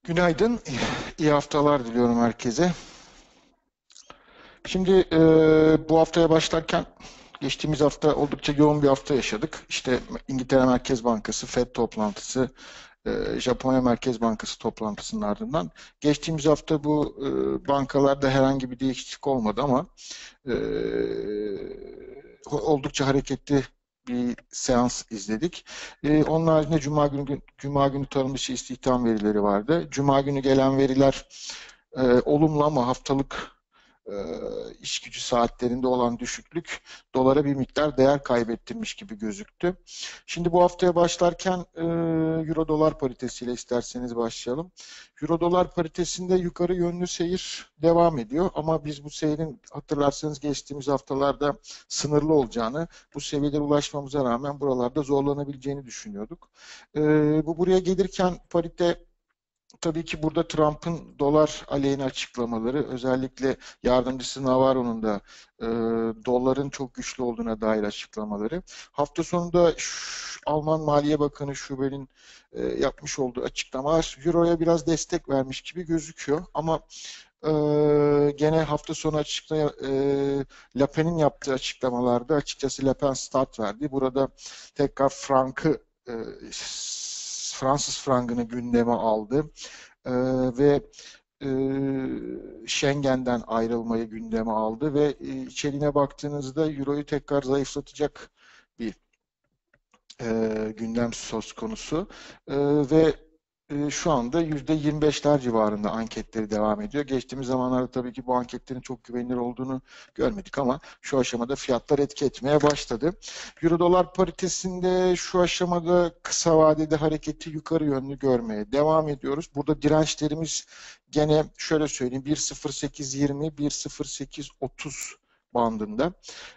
Günaydın, iyi haftalar diliyorum herkese. Şimdi bu haftaya başlarken geçtiğimiz hafta oldukça yoğun bir hafta yaşadık. İşte İngiltere Merkez Bankası, FED toplantısı, Japonya Merkez Bankası toplantısının ardından geçtiğimiz hafta bu bankalarda herhangi bir değişiklik olmadı ama e, oldukça hareketli bir seans izledik. Onun haricinde Cuma günü tarım dışı istihdam verileri vardı. Cuma günü gelen veriler olumlu ama haftalık e, iş gücü saatlerinde olan düşüklük dolara bir miktar değer kaybettirmiş gibi gözüktü. Şimdi bu haftaya başlarken Euro dolar paritesiyle isterseniz başlayalım. Euro dolar paritesinde yukarı yönlü seyir devam ediyor ama biz bu seyrin hatırlarsanız geçtiğimiz haftalarda sınırlı olacağını, bu seviyelere ulaşmamıza rağmen buralarda zorlanabileceğini düşünüyorduk. Bu buraya gelirken parite tabii ki burada Trump'ın dolar aleyhine açıklamaları, özellikle yardımcısı Navarro'nun da doların çok güçlü olduğuna dair açıklamaları. Hafta sonunda Alman Maliye Bakanı Schäuble'in yapmış olduğu açıklamalar Euro'ya biraz destek vermiş gibi gözüküyor. Ama gene hafta sonu Le Pen'in yaptığı açıklamalarda açıkçası Le Pen start verdi. Burada tekrar Fransız frangını gündeme aldı. Ve e, Schengen'den ayrılmayı gündeme aldı ve içeriğine baktığınızda Euro'yu tekrar zayıflatacak bir gündem söz konusu. Ve şu anda %25'ler civarında anketleri devam ediyor. Geçtiğimiz zamanlarda tabii ki bu anketlerin çok güvenilir olduğunu görmedik ama şu aşamada fiyatlar etki etmeye başladı. Euro dolar paritesinde şu aşamada kısa vadede hareketi yukarı yönlü görmeye devam ediyoruz. Burada dirençlerimiz gene şöyle söyleyeyim 1.0820 1.0830 bandında.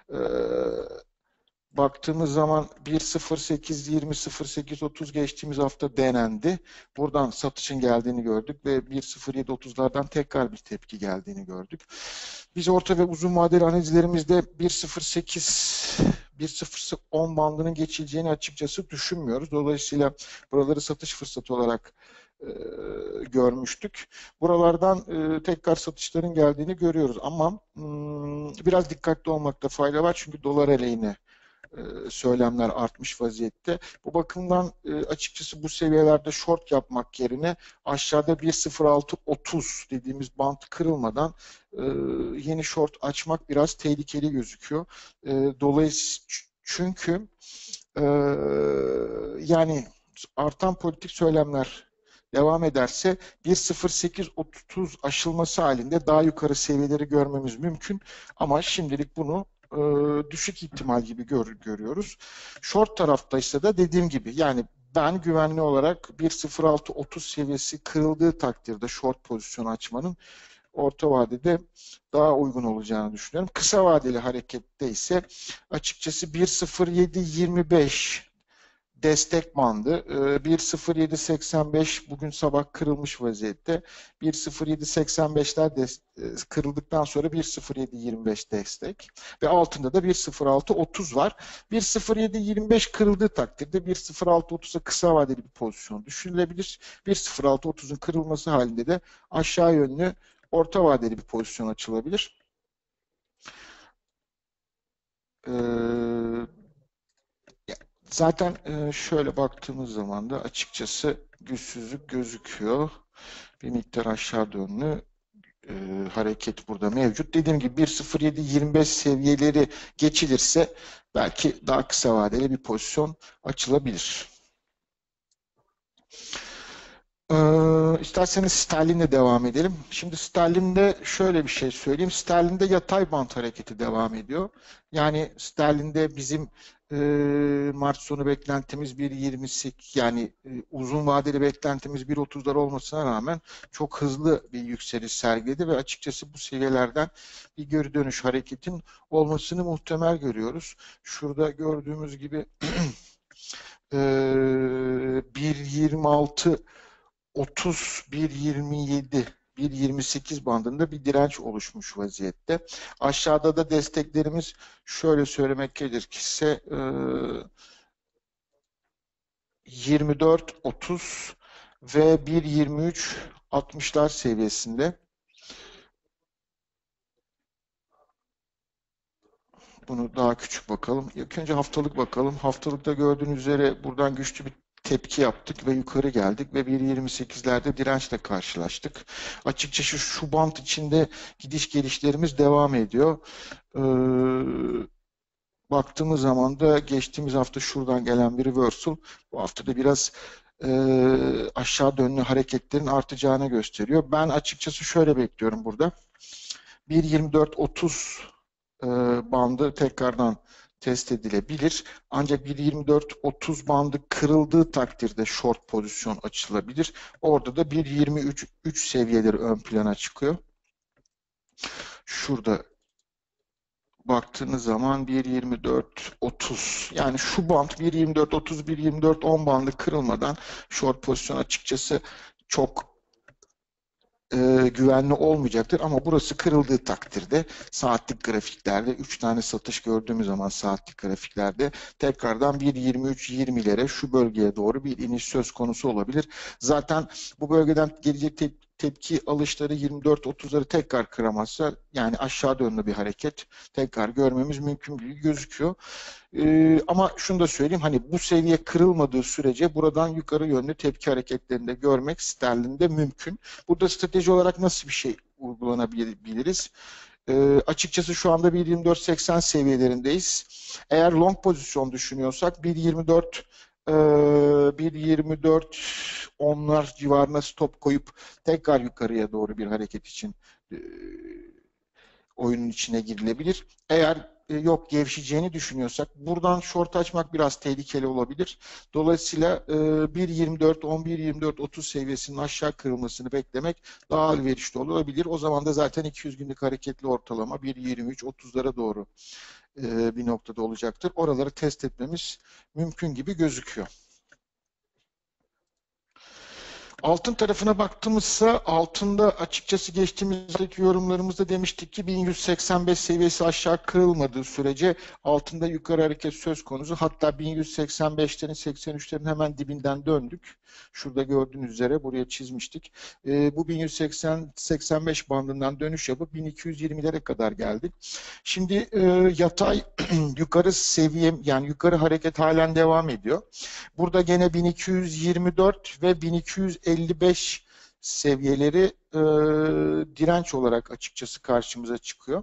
Baktığımız zaman 1.0820 0.830 geçtiğimiz hafta denendi. Buradan satışın geldiğini gördük ve 1.0730'lardan tekrar bir tepki geldiğini gördük. Biz orta ve uzun vadeli analizlerimizde 1.08 1.010 bandının geçileceğini açıkçası düşünmüyoruz. Dolayısıyla buraları satış fırsatı olarak görmüştük. Buralardan tekrar satışların geldiğini görüyoruz ama biraz dikkatli olmakta fayda var çünkü dolar aleyhine söylemler artmış vaziyette. Bu bakımdan açıkçası bu seviyelerde short yapmak yerine aşağıda 1.0630 dediğimiz bant kırılmadan yeni short açmak biraz tehlikeli gözüküyor. Dolayısıyla çünkü yani artan politik söylemler devam ederse 1.0830 aşılması halinde daha yukarı seviyeleri görmemiz mümkün ama şimdilik bunu düşük ihtimal gibi görüyoruz. Short tarafta ise de dediğim gibi yani ben güvenli olarak 1.0630 seviyesi kırıldığı takdirde short pozisyonu açmanın orta vadede daha uygun olacağını düşünüyorum. Kısa vadeli harekette ise açıkçası 1.0725 destek bandı. 1.0785 bugün sabah kırılmış vaziyette. 1.0785'ler kırıldıktan sonra 1.0725 destek ve altında da 1.0630 var. 1.0725 kırıldığı takdirde 1.0630'a kısa vadeli bir pozisyon düşünülebilir. 1.0630'un kırılması halinde de aşağı yönlü orta vadeli bir pozisyon açılabilir. Zaten şöyle baktığımız zaman da açıkçası güçsüzlük gözüküyor. Bir miktar aşağı yönlü hareket burada mevcut. Dediğim gibi 1.0725 seviyeleri geçilirse belki daha kısa vadeli bir pozisyon açılabilir. İsterseniz sterlinle devam edelim. Şimdi sterlinde şöyle bir şey söyleyeyim. Sterlinde yatay bant hareketi devam ediyor. Yani sterlinde bizim Mart sonu beklentimiz 1.28 yani uzun vadeli beklentimiz 1.30'lar olmasına rağmen çok hızlı bir yükseliş sergiledi ve açıkçası bu seviyelerden bir geri dönüş hareketin olmasını muhtemel görüyoruz. Şurada gördüğümüz gibi 1.26 30, 1.27, 1.28 bandında bir direnç oluşmuş vaziyette. Aşağıda da desteklerimiz şöyle söylemek gerekirse 24, 30 ve 1.23 60'lar seviyesinde. Bunu daha küçük bakalım. İlk önce haftalık bakalım. Haftalıkta gördüğünüz üzere buradan güçlü bir tepki yaptık ve yukarı geldik ve 1.28'lerde dirençle karşılaştık. Açıkçası şu bant içinde gidiş gelişlerimiz devam ediyor. Baktığımız zaman da geçtiğimiz hafta şuradan gelen bir reversal bu hafta da biraz aşağı yönlü hareketlerin artacağını gösteriyor. Ben açıkçası şöyle bekliyorum burada. 1.24.30 bandı tekrardan test edilebilir. Ancak 1.24.30 bandı kırıldığı takdirde short pozisyon açılabilir. Orada da 1.23.3 seviyeleri ön plana çıkıyor. Şurada baktığınız zaman 1.24.30 yani şu band 1.24.30 1.24.10 bandı kırılmadan short pozisyon açıkçası çok güvenli olmayacaktır ama burası kırıldığı takdirde saatlik grafiklerde 3 tane satış gördüğümüz zaman saatlik grafiklerde tekrardan 1.23.20'lere şu bölgeye doğru bir iniş söz konusu olabilir. Zaten bu bölgeden gelecek tepki alışları 24.30'ları tekrar kıramazsa yani aşağı yönlü bir hareket tekrar görmemiz mümkün gibi gözüküyor. Ama şunu da söyleyeyim hani bu seviye kırılmadığı sürece buradan yukarı yönlü tepki hareketlerinde görmek sterlinde mümkün. Burada strateji olarak nasıl bir şey uygulanabiliriz? Açıkçası şu anda 1.24.80 seviyelerindeyiz. Eğer long pozisyon düşünüyorsak 1.24 onlar civarına stop koyup tekrar yukarıya doğru bir hareket için oyunun içine girilebilir. Eğer yok gevşeceğini düşünüyorsak buradan short açmak biraz tehlikeli olabilir. Dolayısıyla 1.24, 11.24-30 seviyesinin aşağı kırılmasını beklemek daha elverişli olabilir. O zaman da zaten 200 günlük hareketli ortalama 1.23-30'lara doğru bir noktada olacaktır. Oraları test etmemiz mümkün gibi gözüküyor. Altın tarafına baktığımızda altında açıkçası geçtiğimizdeki yorumlarımızda demiştik ki 1185 seviyesi aşağı kırılmadığı sürece altında yukarı hareket söz konusu. Hatta 1185'lerin 83'lerin hemen dibinden döndük. Şurada gördüğünüz üzere buraya çizmiştik. Bu 1180-85 bandından dönüş yapıp 1220'lere kadar geldik. Şimdi yatay yukarı seviye yani yukarı hareket halen devam ediyor. Burada gene 1224 ve 1255 seviyeleri direnç olarak açıkçası karşımıza çıkıyor.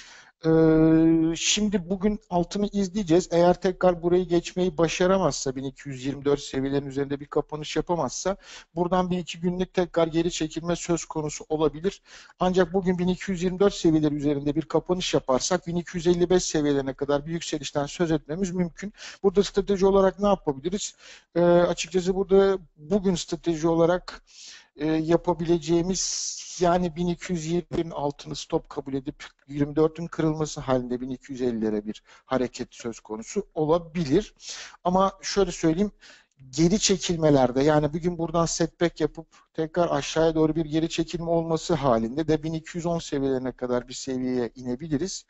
Şimdi bugün altını izleyeceğiz. Eğer tekrar burayı geçmeyi başaramazsa 1224 seviyelerin üzerinde bir kapanış yapamazsa buradan bir iki günlük tekrar geri çekilme söz konusu olabilir. Ancak bugün 1224 seviyeleri üzerinde bir kapanış yaparsak 1255 seviyelerine kadar bir yükselişten söz etmemiz mümkün. Burada strateji olarak ne yapabiliriz? Açıkçası burada bugün strateji olarak yapabileceğimiz yani 1220'lerin altını stop kabul edip 24'ün kırılması halinde 1250'lere bir hareket söz konusu olabilir. Ama şöyle söyleyeyim geri çekilmelerde yani bugün buradan setback yapıp tekrar aşağıya doğru bir geri çekilme olması halinde de 1210 seviyelerine kadar bir seviyeye inebiliriz.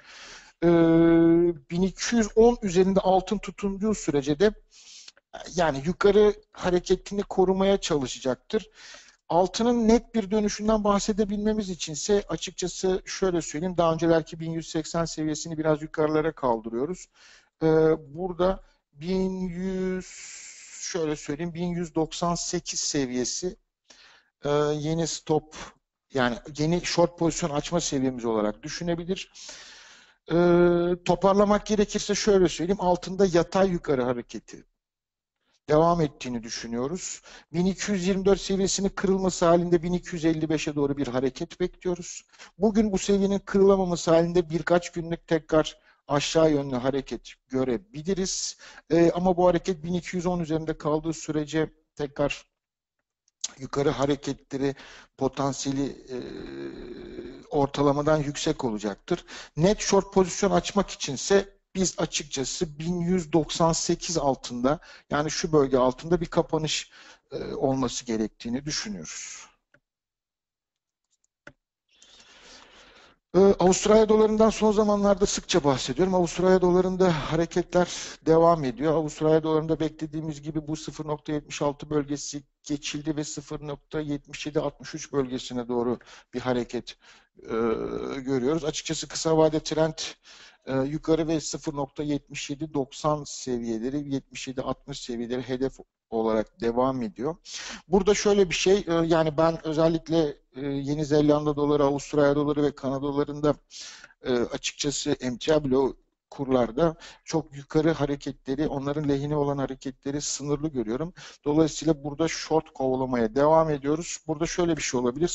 1210 üzerinde altın tutunduğu sürece de yani yukarı hareketini korumaya çalışacaktır. Altının net bir dönüşünden bahsedebilmemiz içinse açıkçası şöyle söyleyeyim. Daha öncelerki 1180 seviyesini biraz yukarılara kaldırıyoruz. Burada 1100 şöyle söyleyeyim 1198 seviyesi yeni stop yani yeni short pozisyon açma seviyemiz olarak düşünebilir. Toparlamak gerekirse şöyle söyleyeyim. Altında yatay yukarı hareketi devam ettiğini düşünüyoruz. 1224 seviyesinin kırılması halinde 1255'e doğru bir hareket bekliyoruz. Bugün bu seviyenin kırılamaması halinde birkaç günlük tekrar aşağı yönlü hareket görebiliriz. Ama bu hareket 1210 üzerinde kaldığı sürece tekrar yukarı hareketleri potansiyeli ortalamadan yüksek olacaktır. Net short pozisyon açmak içinse biz açıkçası 1198 altında yani şu bölge altında bir kapanış olması gerektiğini düşünüyoruz. Avustralya dolarından son zamanlarda sıkça bahsediyorum. Avustralya dolarında hareketler devam ediyor. Avustralya dolarında beklediğimiz gibi bu 0.76 bölgesi geçildi ve 0.7763 bölgesine doğru bir hareket görüyoruz. Açıkçası kısa vade trend yukarı ve 0.7790 seviyeleri, 7760 seviyeleri hedef olarak devam ediyor. Burada şöyle bir şey, yani ben özellikle Yeni Zelanda doları, Avustralya doları ve Kanada dolarında açıkçası emtia bloğu kurlarda çok yukarı hareketleri, onların lehine olan hareketleri sınırlı görüyorum. Dolayısıyla burada short kovalamaya devam ediyoruz. Burada şöyle bir şey olabilir.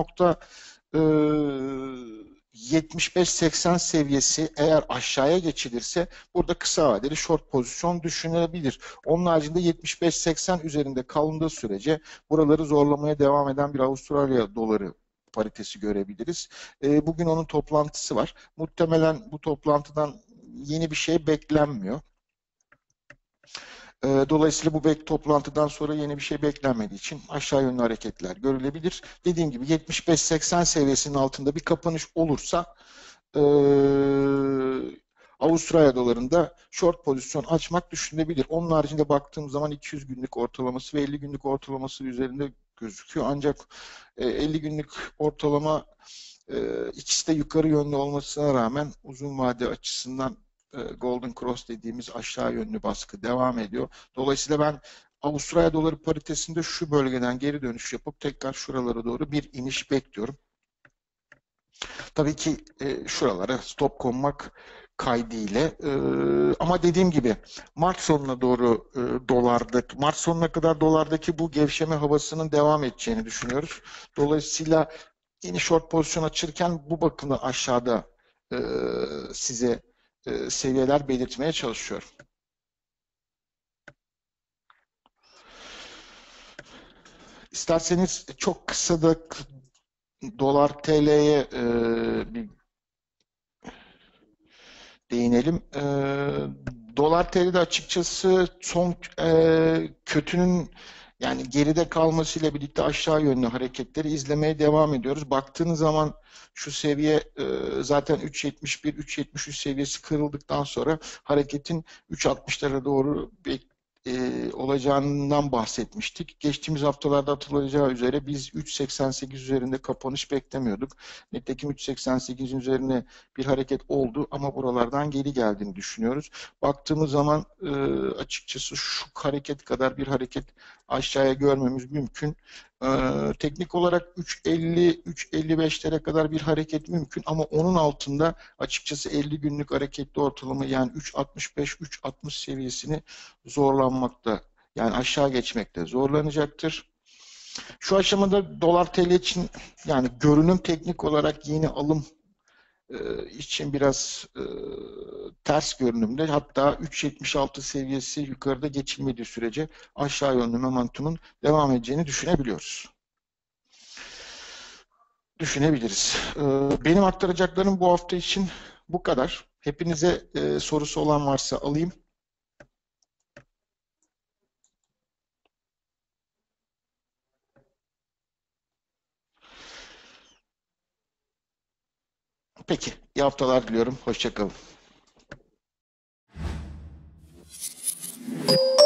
75-80 seviyesi eğer aşağıya geçilirse burada kısa vadeli short pozisyon düşünülebilir. Onun haricinde 75-80 üzerinde kalındığı sürece buraları zorlamaya devam eden bir Avustralya doları paritesi görebiliriz. Bugün onun toplantısı var. Muhtemelen bu toplantıdan yeni bir şey beklenmiyor. Dolayısıyla bu toplantıdan sonra yeni bir şey beklenmediği için aşağı yönlü hareketler görülebilir. Dediğim gibi 75-80 seviyesinin altında bir kapanış olursa Avustralya dolarında short pozisyon açmak düşünülebilir. Onun haricinde baktığım zaman 200 günlük ortalaması ve 50 günlük ortalaması üzerinde gözüküyor. Ancak 50 günlük ortalama ikisi de yukarı yönlü olmasına rağmen uzun vade açısından Golden Cross dediğimiz aşağı yönlü baskı devam ediyor. Dolayısıyla ben Avustralya doları paritesinde şu bölgeden geri dönüş yapıp tekrar şuralara doğru bir iniş bekliyorum. Tabii ki şuralara stop konmak kaydıyla ama dediğim gibi Mart sonuna doğru Mart sonuna kadar dolardaki bu gevşeme havasının devam edeceğini düşünüyoruz. Dolayısıyla yeni short pozisyon açırken bu bakımda aşağıda size seviyeler belirtmeye çalışıyorum. İsterseniz çok kısa da dolar TL'ye bir değinelim. Dolar TL'de açıkçası son kötünün yani geride kalmasıyla birlikte aşağı yönlü hareketleri izlemeye devam ediyoruz. Baktığınız zaman şu seviye zaten 3.71-3.73 seviyesi kırıldıktan sonra hareketin 3.60'lara doğru olacağından bahsetmiştik. Geçtiğimiz haftalarda hatırlayacağı üzere biz 3.88 üzerinde kapanış beklemiyorduk. Nitekim 3.88'in üzerine bir hareket oldu ama buralardan geri geldiğini düşünüyoruz. Baktığımız zaman açıkçası şu hareket kadar bir hareket aşağıya görmemiz mümkün. Teknik olarak 3.50-3.55'lere kadar bir hareket mümkün ama onun altında açıkçası 50 günlük hareketli ortalama yani 3.65-3.60 seviyesini zorlanmakta yani aşağı geçmekte zorlanacaktır. Şu aşamada dolar TL için yani görünüm teknik olarak yeni alım için biraz ters görünümde. Hatta 3.76 seviyesi yukarıda geçilmediği sürece aşağı yönlü momentumun devam edeceğini düşünebiliriz. Benim aktaracaklarım bu hafta için bu kadar. Hepinize sorusu olan varsa alayım. Peki, iyi haftalar diliyorum. Hoşça kalın.